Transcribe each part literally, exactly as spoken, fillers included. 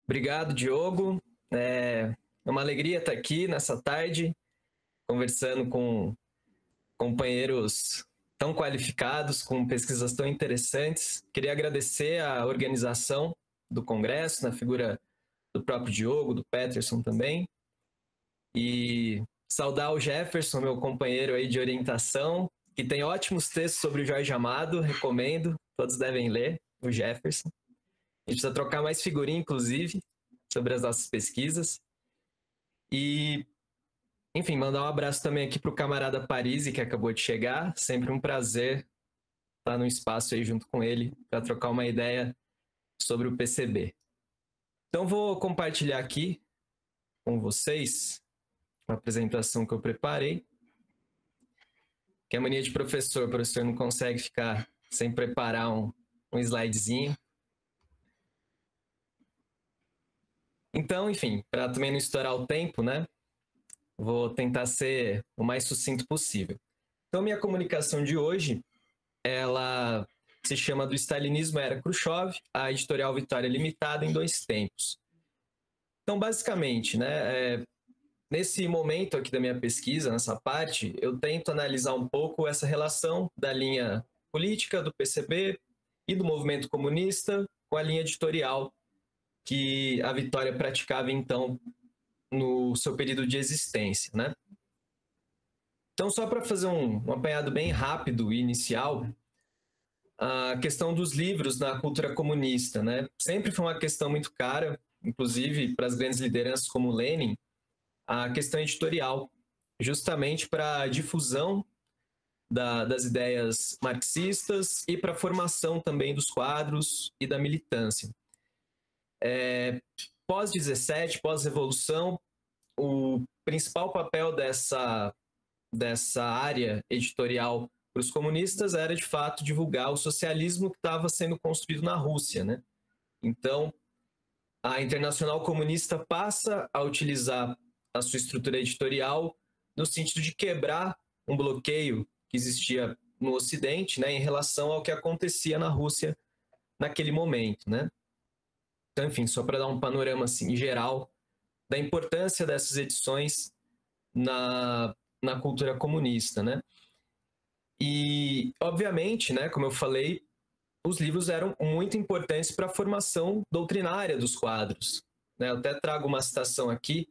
Obrigado, Diogo. É uma alegria estar aqui nessa tarde, conversando com companheiros tão qualificados, com pesquisas tão interessantes. Queria agradecer a organização do Congresso, na figura do próprio Diogo, do Peterson também, e saudar o Jefferson, meu companheiro aí de orientação, que tem ótimos textos sobre o Jorge Amado, recomendo, todos devem ler, o Jefferson. A gente precisa trocar mais figurinha, inclusive, sobre as nossas pesquisas. E, enfim, mandar um abraço também aqui para o camarada Parisi, que acabou de chegar. Sempre um prazer estar no espaço aí junto com ele para trocar uma ideia sobre o P C B. Então, vou compartilhar aqui com vocês uma apresentação que eu preparei. Que é a mania de professor, o professor não consegue ficar sem preparar um, um slidezinho. Então, enfim, para também não estourar o tempo, né? Vou tentar ser o mais sucinto possível. Então, minha comunicação de hoje, ela se chama Do Stalinismo à Era Khrushchev, a Editorial Vitória Limitada em Dois Tempos. Então, basicamente, né, é, nesse momento aqui da minha pesquisa, nessa parte, eu tento analisar um pouco essa relação da linha política do P C B e do movimento comunista com a linha editorial que a Vitória praticava, então, no seu período de existência, né? Então, só para fazer um, um apanhado bem rápido e inicial, a questão dos livros na cultura comunista, né? Sempre foi uma questão muito cara, inclusive para as grandes lideranças como Lenin, a questão editorial, justamente para a difusão da, das ideias marxistas e para a formação também dos quadros e da militância. É, pós dezessete, pós-revolução, o principal papel dessa, dessa área editorial para os comunistas era, de fato, divulgar o socialismo que estava sendo construído na Rússia, né? Então, a Internacional Comunista passa a utilizar a sua estrutura editorial no sentido de quebrar um bloqueio que existia no Ocidente, né, em relação ao que acontecia na Rússia naquele momento, né? Então, enfim, só para dar um panorama assim, geral da importância dessas edições na, na cultura comunista, né? E, obviamente, né, como eu falei, os livros eram muito importantes para a formação doutrinária dos quadros, né? Eu até trago uma citação aqui,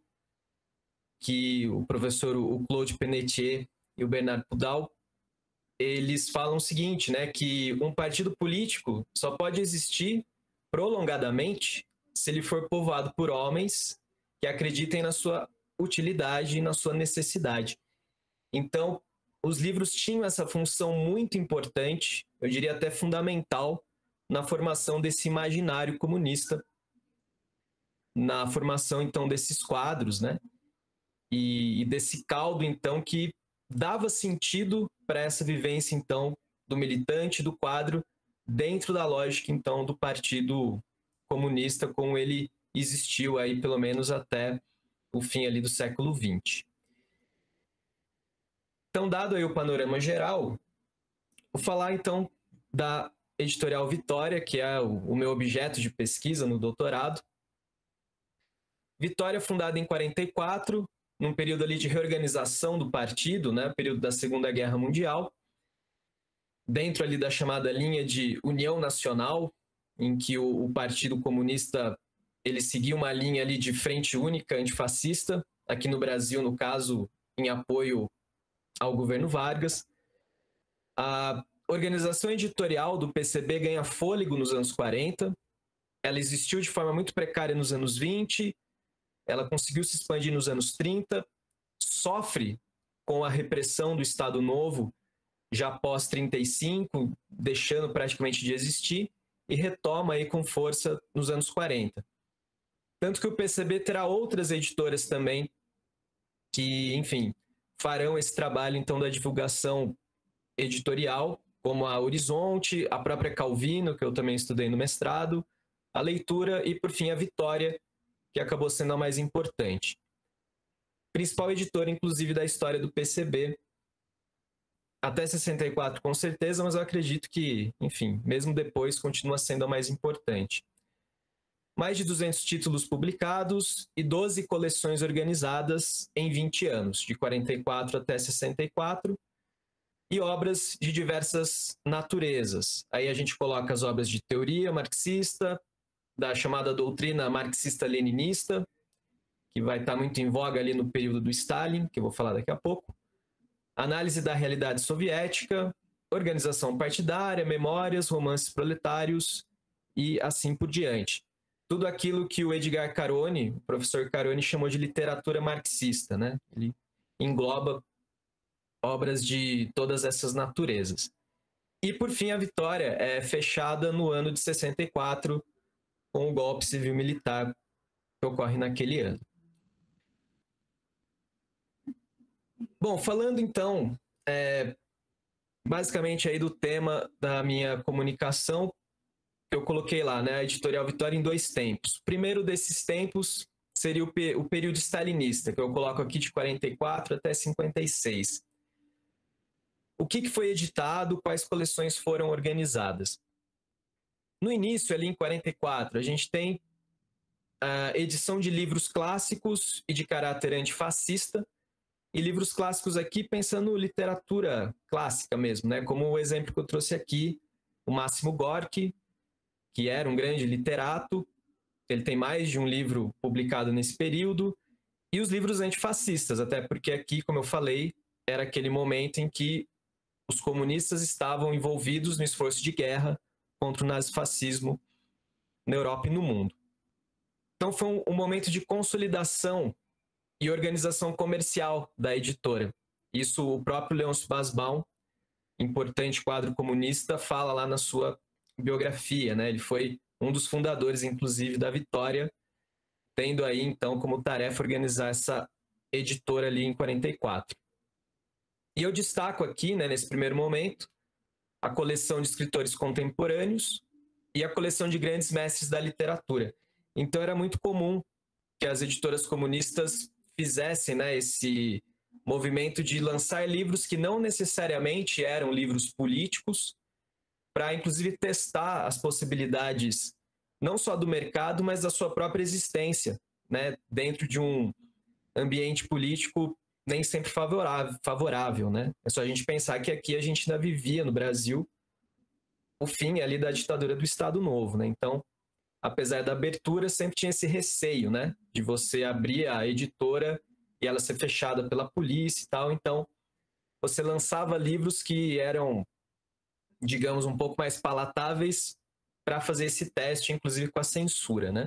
que o professor o Claude Pennetier e o Bernard Pudal, eles falam o seguinte, né, que um partido político só pode existir prolongadamente se ele for povoado por homens que acreditem na sua utilidade e na sua necessidade. Então, os livros tinham essa função muito importante, eu diria até fundamental, na formação desse imaginário comunista, na formação, então, desses quadros, né? E, e desse caldo, então, que dava sentido para essa vivência, então, do militante, do quadro, dentro da lógica, então, do Partido Comunista, como ele existiu aí, pelo menos até o fim ali do século vinte. Então, dado aí o panorama geral, vou falar, então, da Editorial Vitória, que é o, o meu objeto de pesquisa no doutorado. Vitória, fundada em quarenta e quatro, num período ali de reorganização do partido, né, período da Segunda Guerra Mundial, dentro ali da chamada linha de União Nacional, em que o, o Partido Comunista ele seguia uma linha ali de frente única antifascista, aqui no Brasil, no caso, em apoio ao governo Vargas. A organização editorial do P C B ganha fôlego nos anos quarenta, ela existiu de forma muito precária nos anos vinte, ela conseguiu se expandir nos anos trinta, sofre com a repressão do Estado Novo já após trinta e cinco, deixando praticamente de existir, e retoma aí com força nos anos quarenta. Tanto que o P C B terá outras editoras também que, enfim, farão esse trabalho então da divulgação editorial, como a Horizonte, a própria Calvino, que eu também estudei no mestrado, a Leitura e, por fim, a Vitória, que acabou sendo a mais importante. Principal editora, inclusive, da história do P C B, até sessenta e quatro, com certeza, mas eu acredito que, enfim, mesmo depois, continua sendo a mais importante. mais de duzentos títulos publicados e doze coleções organizadas em vinte anos, de quarenta e quatro até sessenta e quatro, e obras de diversas naturezas. Aí a gente coloca as obras de teoria marxista, da chamada doutrina marxista-leninista, que vai estar muito em voga ali no período do Stalin, que eu vou falar daqui a pouco, análise da realidade soviética, organização partidária, memórias, romances proletários e assim por diante. Tudo aquilo que o Edgar Carone, o professor Carone, chamou de literatura marxista, né? Ele engloba obras de todas essas naturezas. E, por fim, a Vitória é fechada no ano de sessenta e quatro, com o golpe civil-militar que ocorre naquele ano. Bom, falando então, é, basicamente aí do tema da minha comunicação, que eu coloquei lá, né, a Editorial Vitória em dois tempos. O primeiro desses tempos seria o, o período stalinista, que eu coloco aqui de quarenta e quatro até cinquenta e seis. O que, que foi editado, quais coleções foram organizadas? No início, ali em quarenta e quatro, a gente tem a edição de livros clássicos e de caráter antifascista, e livros clássicos aqui pensando literatura clássica mesmo, né? Como o exemplo que eu trouxe aqui, o Máximo Gorki, que era um grande literato, ele tem mais de um livro publicado nesse período, e os livros antifascistas, até porque aqui, como eu falei, era aquele momento em que os comunistas estavam envolvidos no esforço de guerra contra o nazifascismo na Europa e no mundo. Então foi um, um momento de consolidação e organização comercial da editora. Isso o próprio Leôncio Basbaum, importante quadro comunista, fala lá na sua biografia, né? Ele foi um dos fundadores, inclusive, da Vitória, tendo aí, então, como tarefa organizar essa editora ali em quarenta e quatro. E eu destaco aqui, né, nesse primeiro momento, a coleção de escritores contemporâneos e a coleção de grandes mestres da literatura. Então, era muito comum que as editoras comunistas fizessem, né, esse movimento de lançar livros que não necessariamente eram livros políticos, para, inclusive, testar as possibilidades não só do mercado, mas da sua própria existência, né, dentro de um ambiente político nem sempre favorável, favorável, né? É só a gente pensar que aqui a gente ainda vivia no Brasil o fim ali da ditadura do Estado Novo, né? Então, apesar da abertura, sempre tinha esse receio, né, de você abrir a editora e ela ser fechada pela polícia e tal. Então, você lançava livros que eram, digamos, um pouco mais palatáveis para fazer esse teste, inclusive com a censura, né?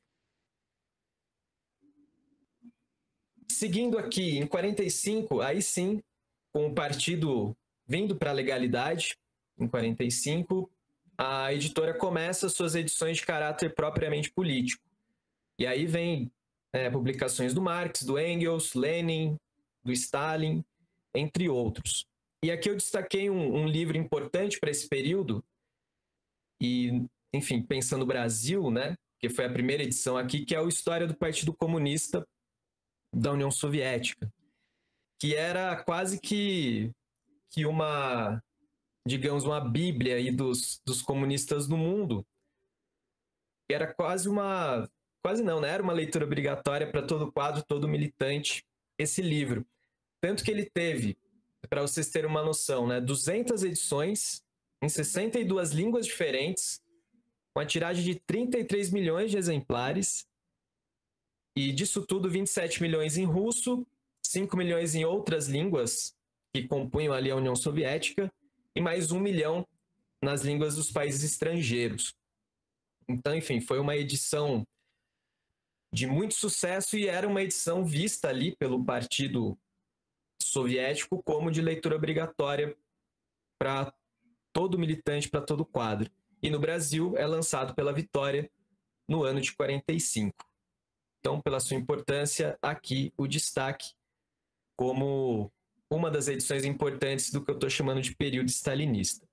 Seguindo aqui, em quarenta e cinco, aí sim, com o partido vindo para a legalidade, em quarenta e cinco, a editora começa suas edições de caráter propriamente político. E aí vem é, publicações do Marx, do Engels, Lenin, do Stalin, entre outros. E aqui eu destaquei um, um livro importante para esse período, e, enfim, pensando no Brasil, né, que foi a primeira edição aqui, que é o História do Partido Comunista da União Soviética, que era quase que, que uma, digamos, uma bíblia aí dos, dos comunistas no mundo. Era quase uma, quase não, né? Era uma leitura obrigatória para todo quadro, todo militante, esse livro. Tanto que ele teve, para vocês terem uma noção, né, duzentas edições em sessenta e duas línguas diferentes, com a tiragem de trinta e três milhões de exemplares, e disso tudo vinte e sete milhões em russo, cinco milhões em outras línguas que compunham ali a União Soviética, e mais um milhão nas línguas dos países estrangeiros. Então, enfim, foi uma edição de muito sucesso e era uma edição vista ali pelo Partido Soviético como de leitura obrigatória para todo militante, para todo quadro. E no Brasil é lançado pela Vitória no ano de quarenta e cinco. Então, pela sua importância, aqui o destaque como uma das edições importantes do que eu estou chamando de período stalinista.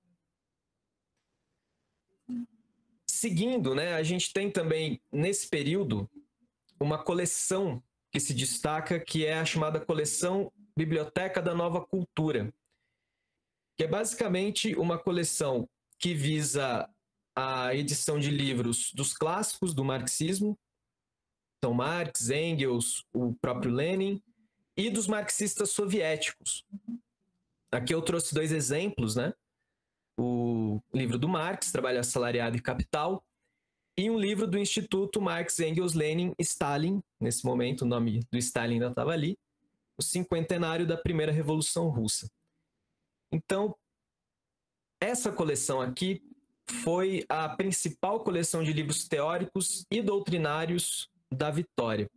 Seguindo, né, a gente tem também, nesse período, uma coleção que se destaca, que é a chamada coleção Biblioteca da Nova Cultura, que é basicamente uma coleção que visa a edição de livros dos clássicos do marxismo, então Marx, Engels, o próprio Lenin, e dos marxistas soviéticos. Aqui eu trouxe dois exemplos, né? O livro do Marx, Trabalho Assalariado e Capital, e um livro do Instituto Marx, Engels, Lenin e Stalin, nesse momento o nome do Stalin ainda estava ali, o cinquentenário da primeira Revolução Russa. Então, essa coleção aqui foi a principal coleção de livros teóricos e doutrinários da Vitória.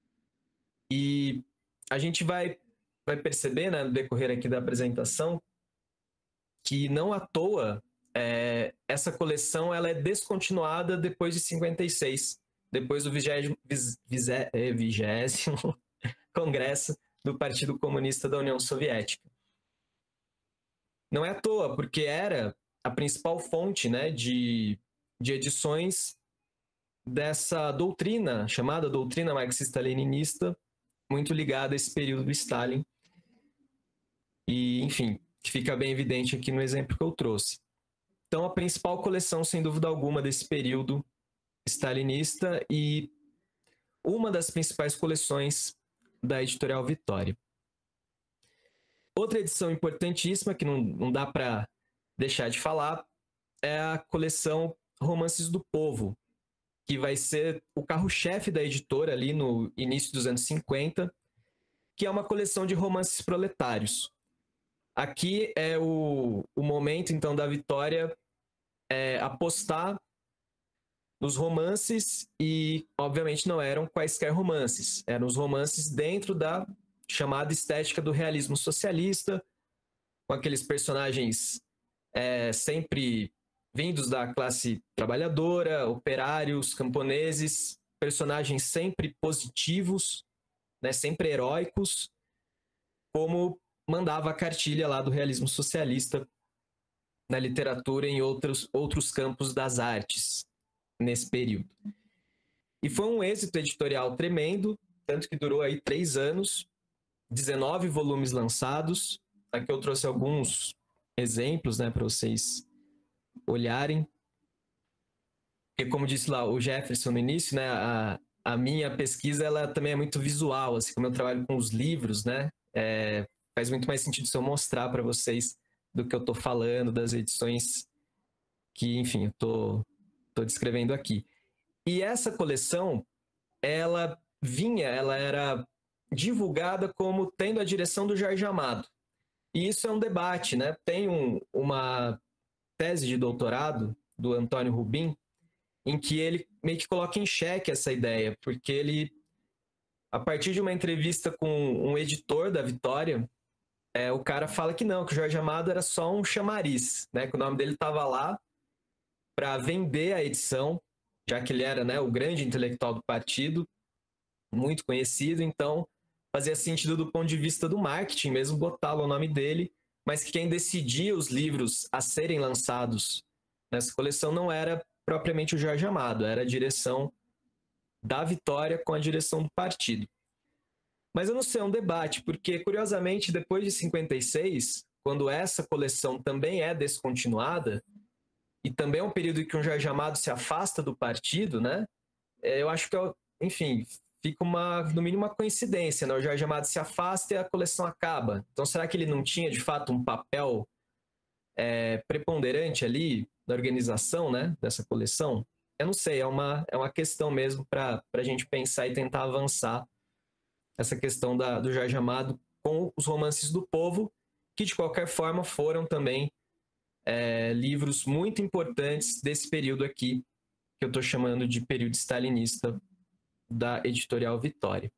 E a gente vai, vai perceber, né, no decorrer aqui da apresentação, que não à toa é, essa coleção ela é descontinuada depois de cinquenta e seis, depois do vigésimo Congresso do Partido Comunista da União Soviética. Não é à toa, porque era a principal fonte, né, de, de edições dessa doutrina, chamada doutrina marxista-leninista, muito ligada a esse período do Stalin. E, enfim, que fica bem evidente aqui no exemplo que eu trouxe. Então, a principal coleção, sem dúvida alguma, desse período stalinista e uma das principais coleções da Editorial Vitória. Outra edição importantíssima, que não, não dá para deixar de falar, é a coleção Romances do Povo, que vai ser o carro-chefe da editora ali no início dos anos cinquenta, que é uma coleção de romances proletários. Aqui é o, o momento, então, da Vitória é, apostar nos romances e, obviamente, não eram quaisquer romances. Eram os romances dentro da chamada estética do realismo socialista, com aqueles personagens é, sempre vindos da classe trabalhadora, operários, camponeses, personagens sempre positivos, né, sempre heróicos, como mandava a cartilha lá do realismo socialista na literatura e em outros, outros campos das artes nesse período. E foi um êxito editorial tremendo, tanto que durou aí três anos, dezenove volumes lançados. Aqui eu trouxe alguns exemplos, né, para vocês olharem. Porque, como disse lá o Jefferson no início, né, a, a minha pesquisa ela também é muito visual, assim como eu trabalho com os livros, né, é, faz muito mais sentido se eu mostrar para vocês do que eu estou falando, das edições que, enfim, eu estou tô descrevendo aqui. E essa coleção, ela vinha, ela era divulgada como tendo a direção do Jorge Amado. E isso é um debate, né? Tem um, uma tese de doutorado do Antônio Rubin, em que ele meio que coloca em xeque essa ideia, porque ele, a partir de uma entrevista com um editor da Vitória, é, o cara fala que não, que o Jorge Amado era só um chamariz, né? Que o nome dele estava lá para vender a edição, já que ele era, né, o grande intelectual do partido, muito conhecido, então fazia sentido do ponto de vista do marketing mesmo botá-lo o nome dele, mas que quem decidia os livros a serem lançados nessa coleção não era propriamente o Jorge Amado, era a direção da Vitória com a direção do partido. Mas eu não sei, é um debate, porque, curiosamente, depois de cinquenta e seis, quando essa coleção também é descontinuada, e também é um período em que o Jorge Amado se afasta do partido, né? Eu acho que, enfim, fica uma, no mínimo uma coincidência, né? O Jorge Amado se afasta e a coleção acaba. Então, será que ele não tinha, de fato, um papel é, preponderante ali na organização, né, dessa coleção? Eu não sei, é uma, é uma questão mesmo para a gente pensar e tentar avançar essa questão da, do Jorge Amado com os romances do povo, que de qualquer forma foram também é, livros muito importantes desse período aqui, que eu estou chamando de período stalinista da Editorial Vitória.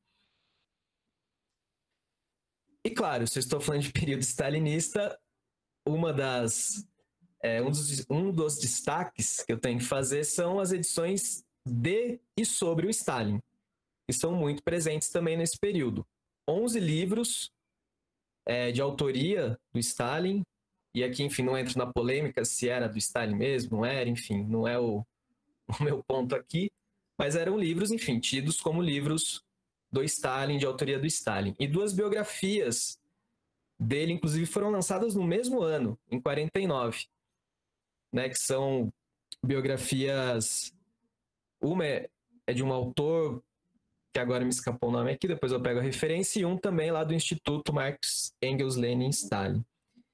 E claro, se eu estou falando de período stalinista, uma das, é, um, dos, um dos destaques que eu tenho que fazer são as edições de e sobre o Stalin, que são muito presentes também nesse período. onze livros é, de autoria do Stalin, e aqui, enfim, não entro na polêmica se era do Stalin mesmo, não era, enfim, não é o, o meu ponto aqui, mas eram livros, enfim, tidos como livros do Stalin, de autoria do Stalin. E duas biografias dele, inclusive, foram lançadas no mesmo ano, em quarenta e nove, né, que são biografias... Uma é, é de um autor, que agora me escapou o nome aqui, depois eu pego a referência, e um também lá do Instituto Marx, Engels, Lenin, Stalin.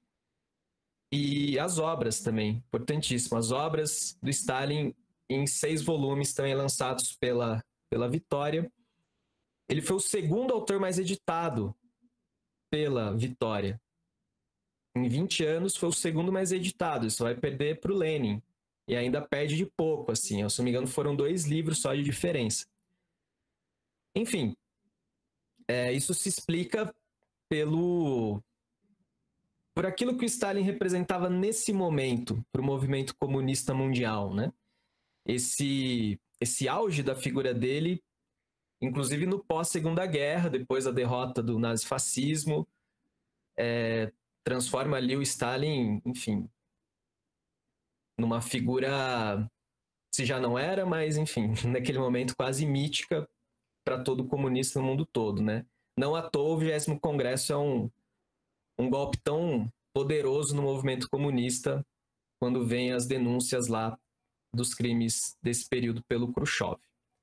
E as obras também, importantíssimo. As obras do Stalin em seis volumes também lançados pela, pela Vitória. Ele foi o segundo autor mais editado pela Vitória. Em vinte anos foi o segundo mais editado. Isso vai perder para o Lenin. E ainda perde de pouco, assim. Se não me engano, foram dois livros só de diferença. Enfim, é, isso se explica pelo... por aquilo que o Stalin representava nesse momento para o movimento comunista mundial, né? Esse, esse auge da figura dele, inclusive no pós-Segunda Guerra, depois da derrota do nazifascismo, é, transforma ali o Stalin, enfim, numa figura, se já não era, mas, enfim, naquele momento quase mítica para todo comunista no mundo todo, né? Não à toa o vigésimo Congresso é um, um golpe tão poderoso no movimento comunista quando vem as denúncias lá dos crimes desse período pelo Khrushchev.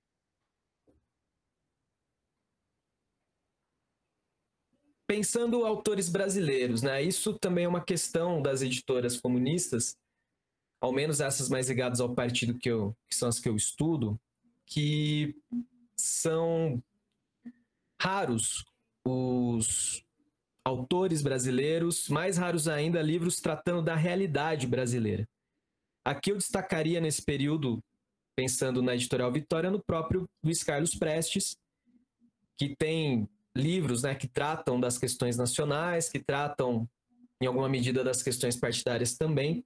Pensando autores brasileiros, né? Isso também é uma questão das editoras comunistas, ao menos essas mais ligadas ao partido que, eu, que são as que eu estudo, que são raros os autores brasileiros, mais raros ainda, livros tratando da realidade brasileira. Aqui eu destacaria nesse período, pensando na Editorial Vitória, no próprio Luiz Carlos Prestes, que tem livros, né, que tratam das questões nacionais, que tratam, em alguma medida, das questões partidárias também,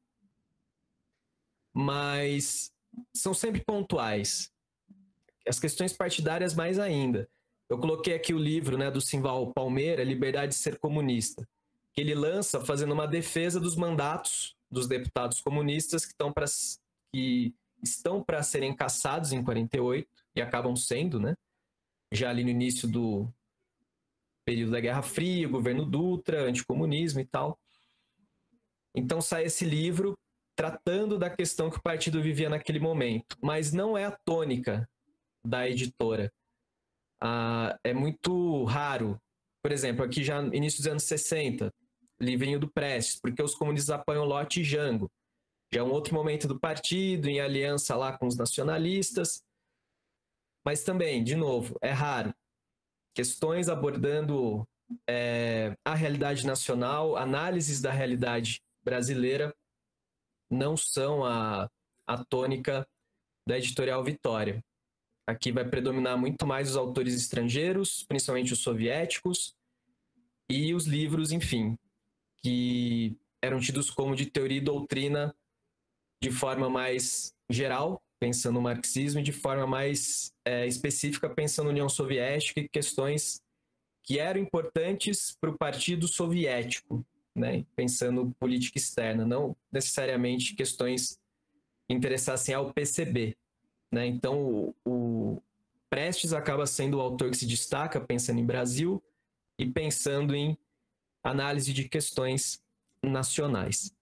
mas são sempre pontuais. As questões partidárias mais ainda. Eu coloquei aqui o livro, né, do Simval Palmeira, Liberdade de Ser Comunista, que ele lança fazendo uma defesa dos mandatos dos deputados comunistas que estão para que estão para serem cassados em quarenta e oito e acabam sendo, né? Já ali no início do período da Guerra Fria, governo Dutra, anticomunismo e tal. Então sai esse livro tratando da questão que o partido vivia naquele momento, mas não é a tônica da editora. Ah, é muito raro. Por exemplo, aqui já no início dos anos sessenta, livrinho do Prestes, porque os comunistas apoiam Lott e Jango. Já é um outro momento do partido, em aliança lá com os nacionalistas. Mas também, de novo, é raro. Questões abordando é, a realidade nacional, análises da realidade brasileira, não são a, a tônica da Editorial Vitória. Aqui vai predominar muito mais os autores estrangeiros, principalmente os soviéticos, e os livros, enfim, que eram tidos como de teoria e doutrina de forma mais geral, pensando no marxismo, e de forma mais é, específica, pensando na União Soviética e questões que eram importantes para o Partido Soviético, né? Pensando política externa, não necessariamente questões que interessassem ao P C B. Né? Então, o, o Prestes acaba sendo o autor que se destaca pensando em Brasil e pensando em análise de questões nacionais.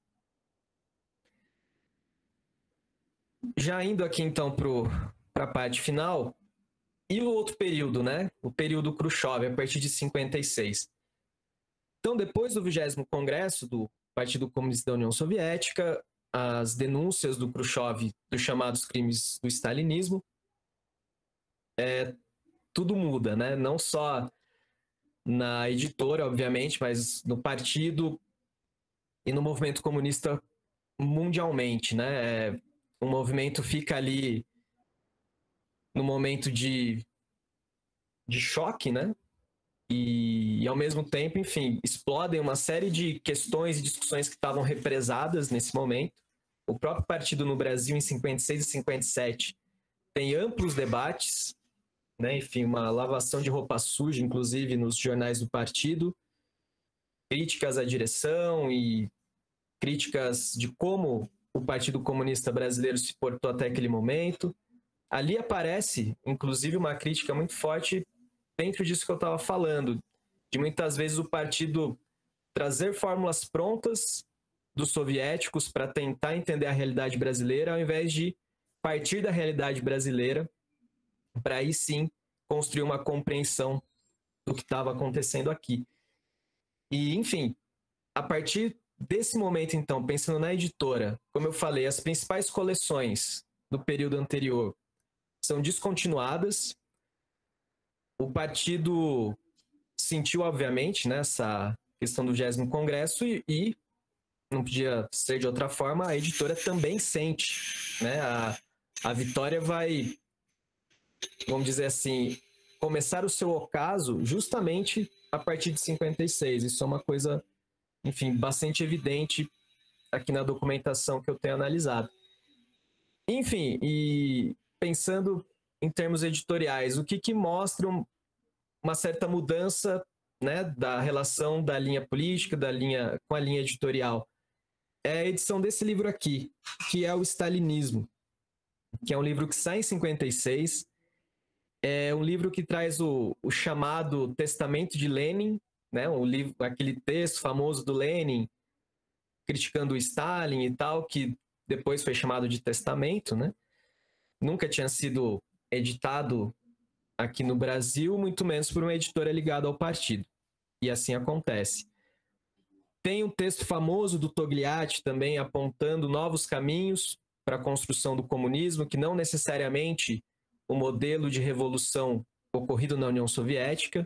Já indo aqui, então, para a parte final, e o outro período, né? O período Khrushchev, a partir de cinquenta e seis. Então, depois do vigésimo Congresso do Partido Comunista da União Soviética, as denúncias do Khrushchev dos chamados crimes do stalinismo, é, tudo muda, né? Não só na editora, obviamente, mas no partido e no movimento comunista mundialmente, né? É, o movimento fica ali no momento de, de choque, né? E, e, ao mesmo tempo, enfim, explodem uma série de questões e discussões que estavam represadas nesse momento. O próprio partido no Brasil, em cinquenta e seis e cinquenta e sete, tem amplos debates, né? Enfim, uma lavação de roupa suja, inclusive, nos jornais do partido, críticas à direção e críticas de como o Partido Comunista Brasileiro se portou até aquele momento. Ali aparece, inclusive, uma crítica muito forte dentro disso que eu estava falando, de muitas vezes o partido trazer fórmulas prontas dos soviéticos para tentar entender a realidade brasileira, ao invés de partir da realidade brasileira para aí sim construir uma compreensão do que estava acontecendo aqui. E, enfim, a partir desse momento, então, pensando na editora, como eu falei, as principais coleções do período anterior são descontinuadas. O partido sentiu, obviamente, né, essa questão do vigésimo Congresso e, e, não podia ser de outra forma, a editora também sente, né? A, a Vitória vai, vamos dizer assim, começar o seu ocaso justamente a partir de cinquenta e seis. Isso é uma coisa, enfim, bastante evidente aqui na documentação que eu tenho analisado. Enfim, e pensando em termos editoriais, o que, que mostra uma certa mudança, né, da relação da linha política, da linha com a linha editorial? É a edição desse livro aqui, que é o Stalinismo, que é um livro que sai em cinquenta e seis. É um livro que traz o, o chamado Testamento de Lenin, né, o livro, aquele texto famoso do Lenin criticando o Stalin e tal, que depois foi chamado de Testamento, né? Nunca tinha sido editado aqui no Brasil, muito menos por uma editora ligada ao partido. E assim acontece. Tem um texto famoso do Togliatti também apontando novos caminhos para a construção do comunismo, que não necessariamente o modelo de revolução ocorrido na União Soviética.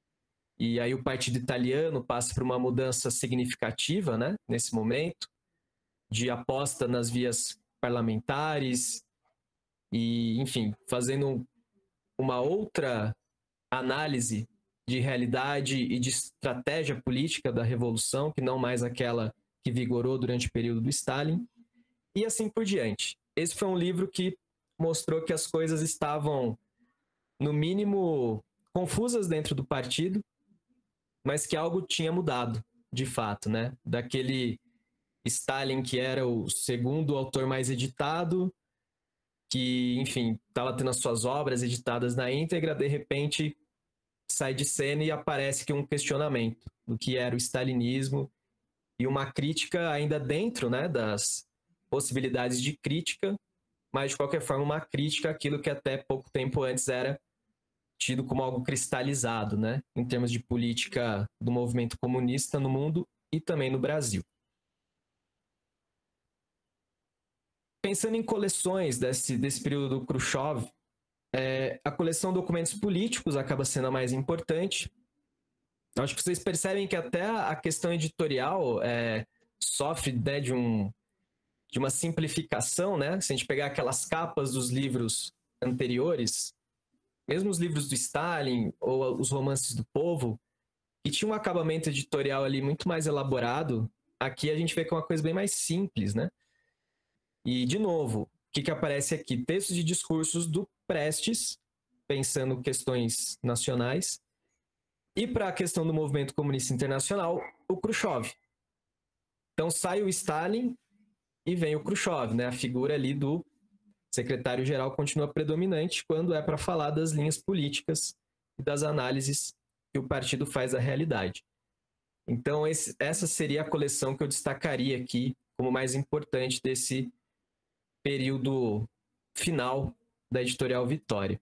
E aí o partido italiano passa por uma mudança significativa, né, nesse momento, de aposta nas vias parlamentares e, enfim, fazendo uma outra análise de realidade e de estratégia política da revolução, que não mais aquela que vigorou durante o período do Stalin, e assim por diante. Esse foi um livro que mostrou que as coisas estavam, no mínimo, confusas dentro do partido, mas que algo tinha mudado, de fato, né? Daquele Stalin que era o segundo autor mais editado, que, enfim, estava tendo as suas obras editadas na íntegra, de repente sai de cena e aparece que um questionamento do que era o stalinismo e uma crítica ainda dentro, né, das possibilidades de crítica, mas de qualquer forma uma crítica àquilo que até pouco tempo antes era tido como algo cristalizado, né, em termos de política do movimento comunista no mundo e também no Brasil. Pensando em coleções desse, desse período do Khrushchev, é, a coleção de documentos políticos acaba sendo a mais importante. Acho que vocês percebem que até a questão editorial é, sofre, né, de, um, de uma simplificação, né? Se a gente pegar aquelas capas dos livros anteriores, mesmo os livros do Stalin ou os romances do povo, que tinha um acabamento editorial ali muito mais elaborado, aqui a gente vê que é uma coisa bem mais simples, né? E, de novo, o que, que aparece aqui? Textos de discursos do Prestes, pensando questões nacionais, e para a questão do movimento comunista internacional, o Khrushchev. Então sai o Stalin e vem o Khrushchev, né? A figura ali do secretário-geral continua predominante quando é para falar das linhas políticas e das análises que o partido faz da realidade. Então esse, essa seria a coleção que eu destacaria aqui como mais importante desse período final da editorial Vitória.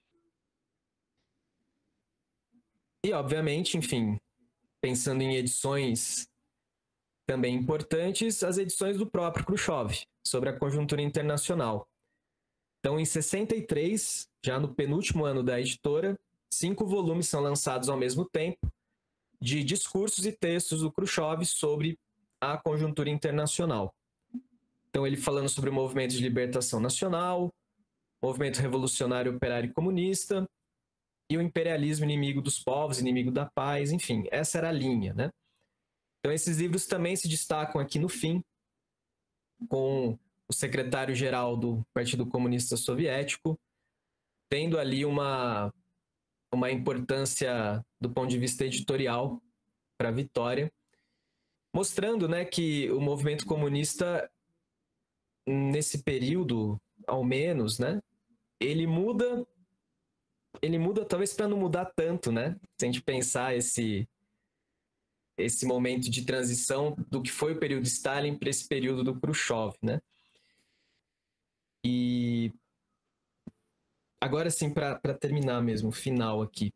E, obviamente, enfim, pensando em edições também importantes, as edições do próprio Khrushchev, sobre a conjuntura internacional. Então, em sessenta e três, já no penúltimo ano da editora, cinco volumes são lançados ao mesmo tempo, de discursos e textos do Khrushchev sobre a conjuntura internacional. Então, ele falando sobre o movimento de libertação nacional, movimento revolucionário operário e comunista, e o imperialismo inimigo dos povos, inimigo da paz, enfim, essa era a linha, né? Então, esses livros também se destacam aqui no fim, com o secretário-geral do Partido Comunista Soviético, tendo ali uma, uma importância do ponto de vista editorial para a Vitória, mostrando, né, que o movimento comunista, nesse período, ao menos, né, ele muda, ele muda talvez para não mudar tanto, né? Se a gente pensar esse, esse momento de transição do que foi o período Stalin para esse período do Khrushchev, né? E agora sim, para terminar mesmo, o final aqui.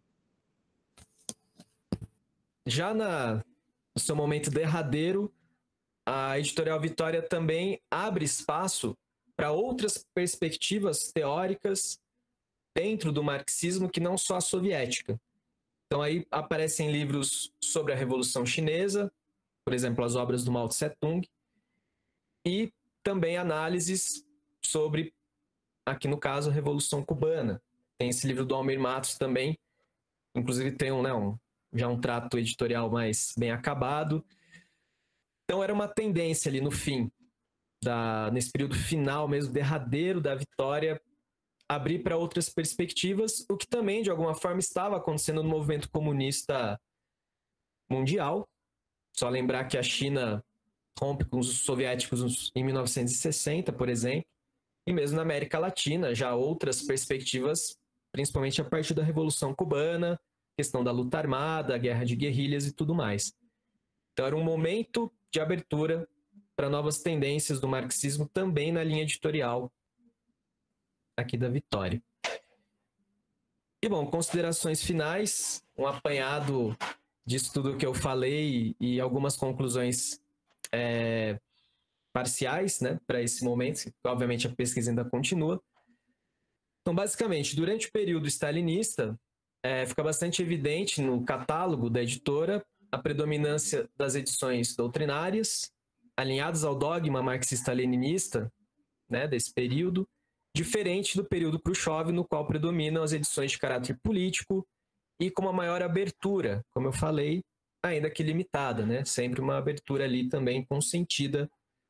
Já na, no seu momento derradeiro, a Editorial Vitória também abre espaço para outras perspectivas teóricas dentro do marxismo que não só a soviética. Então aí aparecem livros sobre a Revolução Chinesa, por exemplo, as obras do Mao Tse-tung, e também análises sobre, aqui no caso, a Revolução Cubana. Tem esse livro do Almir Matos também, inclusive tem um, né, um, já um trato editorial mais bem acabado. Então era uma tendência ali no fim, da, nesse período final mesmo, derradeiro da Vitória, abrir para outras perspectivas, o que também, de alguma forma, estava acontecendo no movimento comunista mundial. Só lembrar que a China rompe com os soviéticos em mil novecentos e sessenta, por exemplo, e mesmo na América Latina, já outras perspectivas, principalmente a partir da Revolução Cubana, questão da luta armada, a guerra de guerrilhas e tudo mais. Então era um momento de abertura para novas tendências do marxismo também na linha editorial aqui da Vitória. E bom, considerações finais, um apanhado disso tudo que eu falei e algumas conclusões é, parciais, né, para esse momento, obviamente a pesquisa ainda continua. Então, basicamente, durante o período stalinista, é, fica bastante evidente no catálogo da editora a predominância das edições doutrinárias, alinhadas ao dogma marxista-leninista, né, desse período, diferente do período Khrushchev, no qual predominam as edições de caráter político e com uma maior abertura, como eu falei, ainda que limitada, né? Sempre uma abertura ali também consentida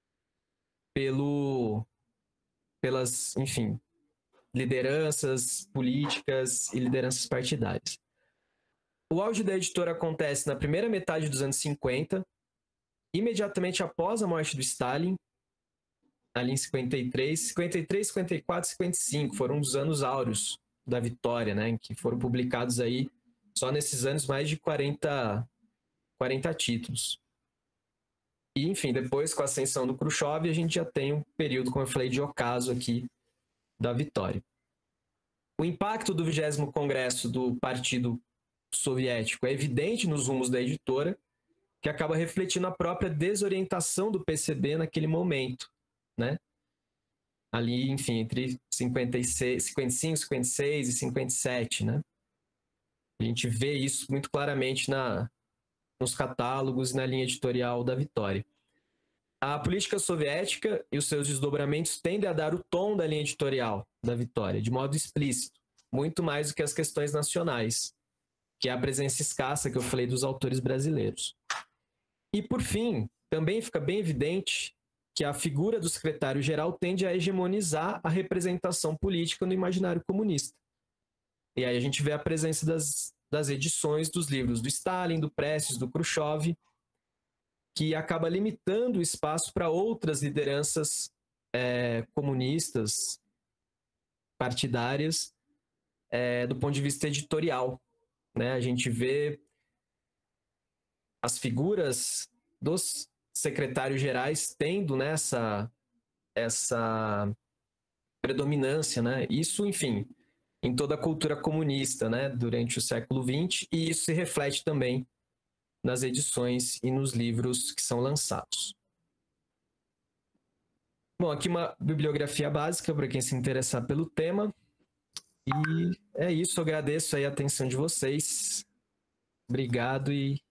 pelo, pelas, enfim, lideranças políticas e lideranças partidárias. O auge da editora acontece na primeira metade dos anos cinquenta, imediatamente após a morte do Stalin, ali em cinquenta e três, cinquenta e três, cinquenta e quatro, cinquenta e cinco, foram os anos áureos da Vitória, né, em que foram publicados aí, só nesses anos, mais de quarenta, quarenta títulos. E, enfim, depois, com a ascensão do Khrushchev, a gente já tem um período, como eu falei, de ocaso aqui da Vitória. O impacto do vigésimo Congresso do Partido Soviético é evidente nos rumos da editora, que acaba refletindo a própria desorientação do P C B naquele momento, né? Ali, enfim, entre cinquenta e seis, cinquenta e cinco, cinquenta e seis e cinquenta e sete, né? A gente vê isso muito claramente na, nos catálogos e na linha editorial da Vitória. A política soviética e os seus desdobramentos tendem a dar o tom da linha editorial da Vitória, de modo explícito, muito mais do que as questões nacionais, que é a presença escassa que eu falei dos autores brasileiros. E, por fim, também fica bem evidente que a figura do secretário-geral tende a hegemonizar a representação política no imaginário comunista. E aí a gente vê a presença das, das edições dos livros do Stalin, do Prestes, do Khrushchev, que acaba limitando o espaço para outras lideranças é, comunistas, partidárias, é, do ponto de vista editorial, né? A gente vê as figuras dos secretários gerais tendo, né, essa, essa predominância, né? Isso, enfim, em toda a cultura comunista, né, durante o século vinte, e isso se reflete também nas edições e nos livros que são lançados. Bom, aqui uma bibliografia básica para quem se interessar pelo tema. E é isso, eu agradeço aí a atenção de vocês. Obrigado e